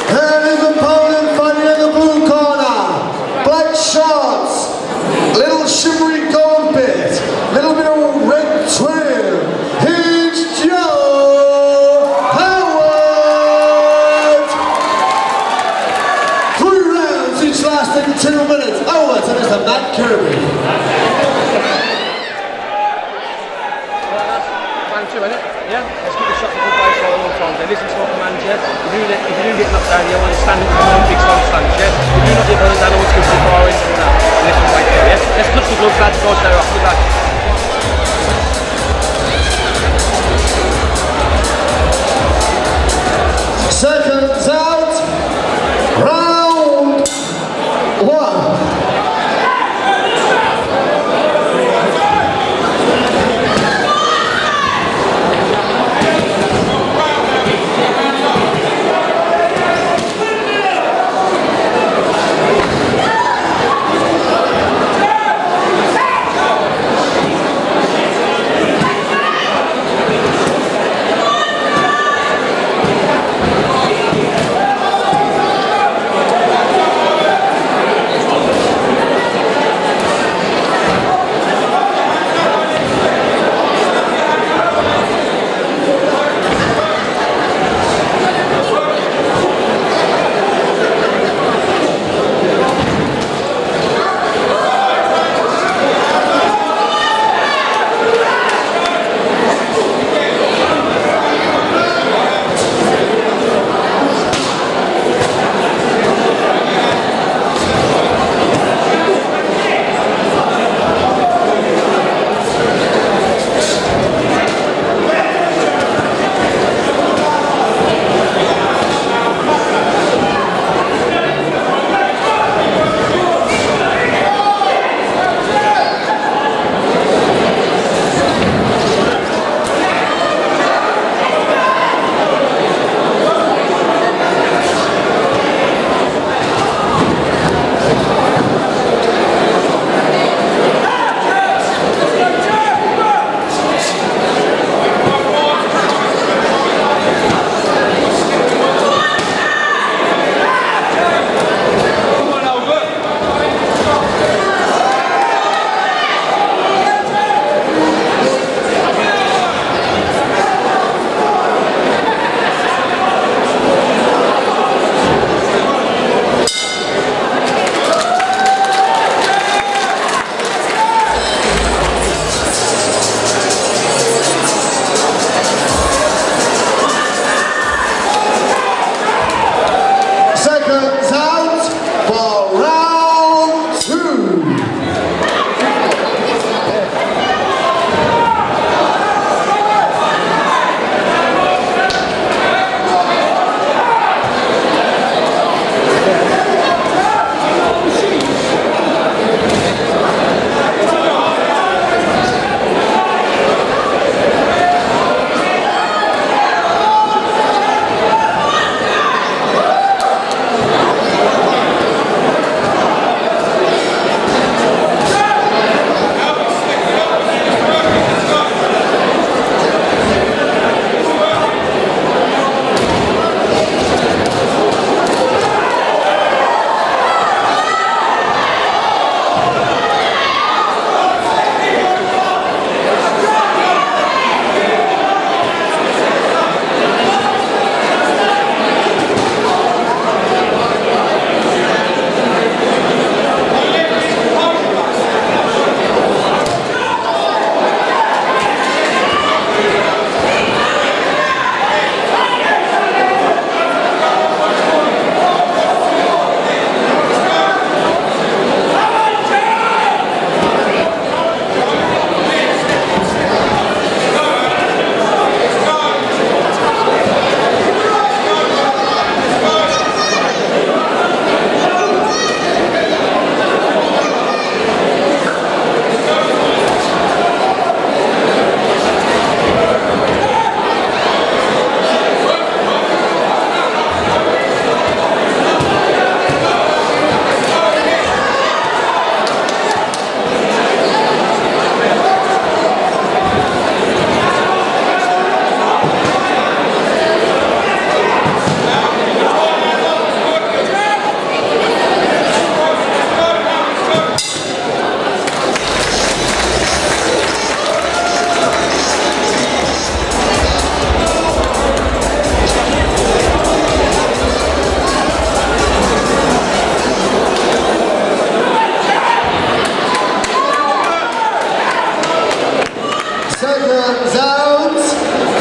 And his opponent fighting in the blue corner. Black shorts, little shimmery gold bit, little bit of red trim. Here's Joe Howard. 3 rounds, each lasting 2 minutes. Over to Mr. Matt Kirby. Yeah, let's keep the shot for good base for all times. Listen to what commands, yeah. If you do get knocked down, you want to stand up and one big strong stance, yeah. If you do not get knocked down, always go to the far end and that. And let's just wait there, yeah. Let's touch the gloves, lads, go there off. Good luck. Seconds out. Round 1.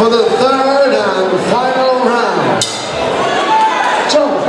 for the third and final round. John.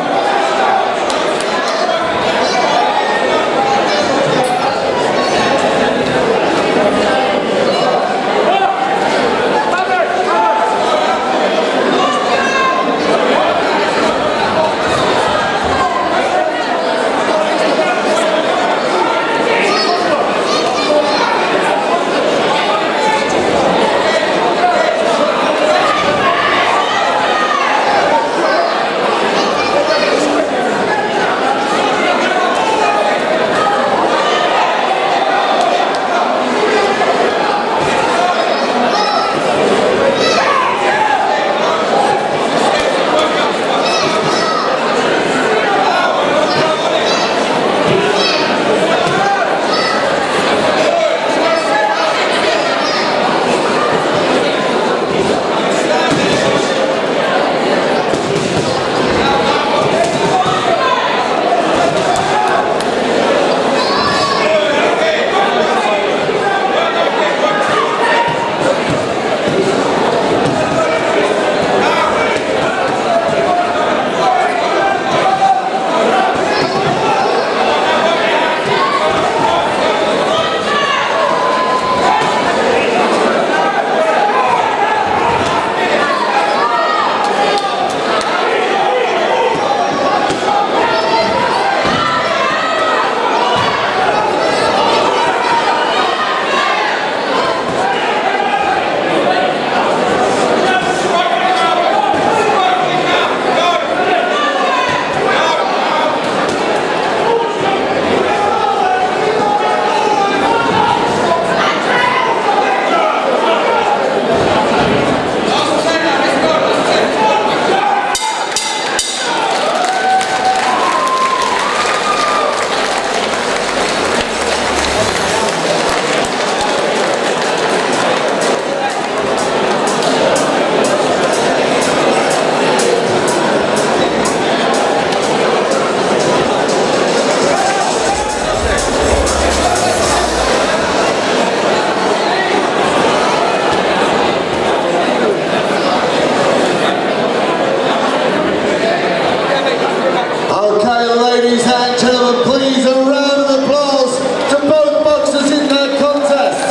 Ladies and gentlemen, please a round of applause to both boxers in their contest.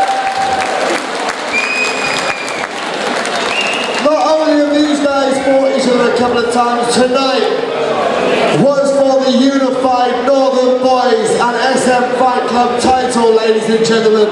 Not only have these guys fought each other a couple of times, tonight was for the unified Northern Boys and SM Fight Club title, ladies and gentlemen.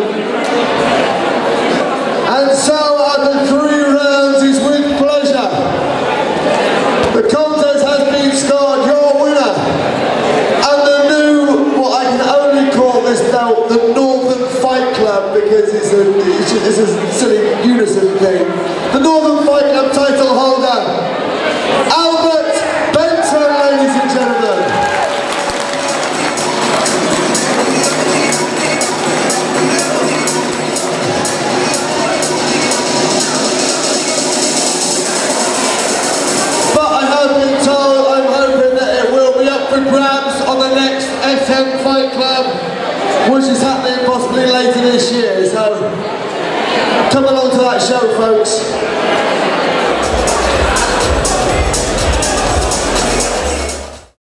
And so after 3 rounds is with pleasure. The contest has been scored. Your winner and the new, what I can only call this belt, the Northern Fight Club, because it's a silly unison thing. The Northern Fight Club title holder, Albert Benson, ladies and gentlemen. Grabs on the next SM Fight Club, which is happening possibly later this year, so come along to that show, folks.